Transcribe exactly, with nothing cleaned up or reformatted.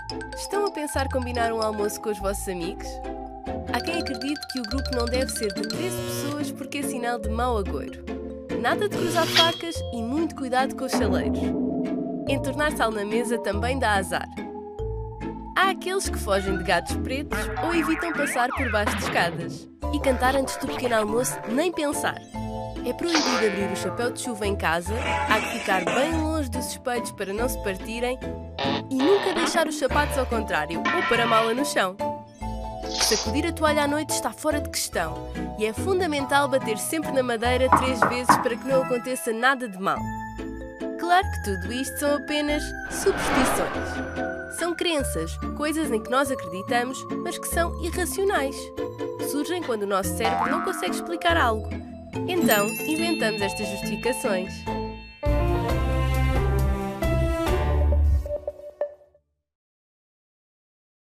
Estão a pensar combinar um almoço com os vossos amigos? Há quem acredite que o grupo não deve ser de treze pessoas porque é sinal de mau agouro. Nada de cruzar facas e muito cuidado com os chaleiros. Entornar sal na mesa também dá azar. Há aqueles que fogem de gatos pretos ou evitam passar por baixo de escadas. E cantar antes do pequeno almoço, nem pensar. É proibido abrir o chapéu de chuva em casa, há que ficar bem longe dos espelhos para não se partirem e nunca deixar os sapatos ao contrário ou para a mala no chão. Sacudir a toalha à noite está fora de questão e é fundamental bater sempre na madeira três vezes para que não aconteça nada de mal. Claro que tudo isto são apenas superstições. São crenças, coisas em que nós acreditamos, mas que são irracionais. Surgem quando o nosso cérebro não consegue explicar algo. Então, inventamos estas justificações.